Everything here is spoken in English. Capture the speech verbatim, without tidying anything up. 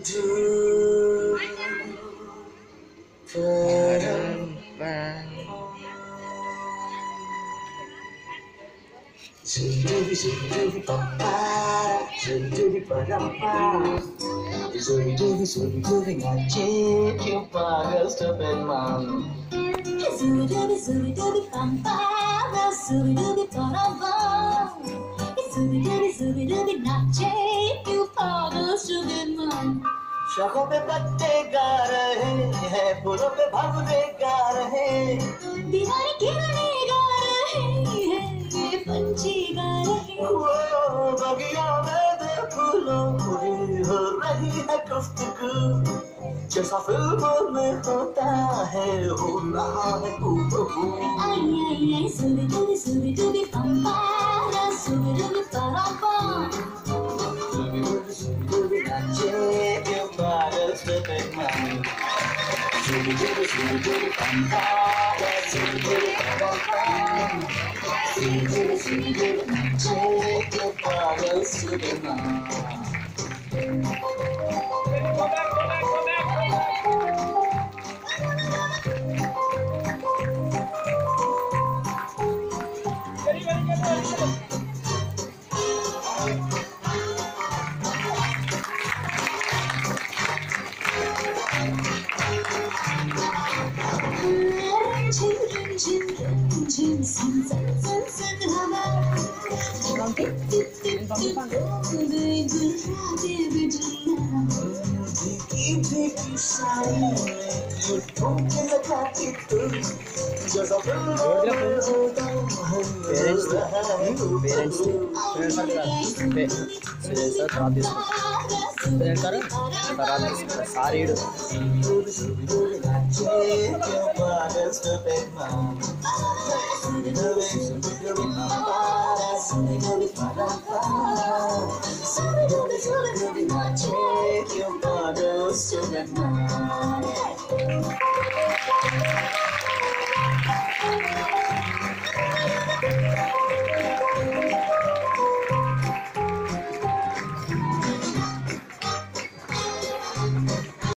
do ba-dum-bum. Zooby zooby dooby ba-ba, zooby dooby ba-dum-bum. Zooby dooby zooby dooby ngajit yung pagal stupid mom. Zooby dooby zooby dooby ba-ba, zooby dooby ba-dum-bum. Zooby dooby zooby dooby ngajit yung pagal stupid mom. शाखों पे पत्ते गा रहे हैं, फूलों पे भंवरे गा रहे, दीवारें किरणें गा रहे हैं, ये पंछी गा रहे हैं। वो बगिया में दे फूलों की हो रही है गुफ्तगू, जैसा फिल्मों में होता है हो रहा है हूबहू। आई आई आई zooby dooby zooby dooby ba-ba, zooby dooby ba-dum-bum. Zooby dooby zooby dooby ngajit yung pagal stupid mom. Zooby dooby zooby dooby ba-ba, zooby dooby ba-dum-bum. Zooby dooby zooby dooby ngajit yung pagal stupid mom. Go back, go back, go back. Ready, ready, get ready, get ready. Rim झिम rim झिम सन सन सन सन हवा tip tip tip tip गई गुलाबी बिजलियां भीगी भीगी साड़ी में यूं ठुमके लगाती तू, जैसा फिल्मों में होता है Parents हो रहा है parents हूबहू। parents sudah terhati dan karena terhati sari itu Zooby zooby dooby ngajit yung pagal stupid mom. Zooby dooby zooby dooby ba-ba, zooby dooby ba-dum-bum. Zooby dooby zooby dooby ngajit yung pagal stupid mom.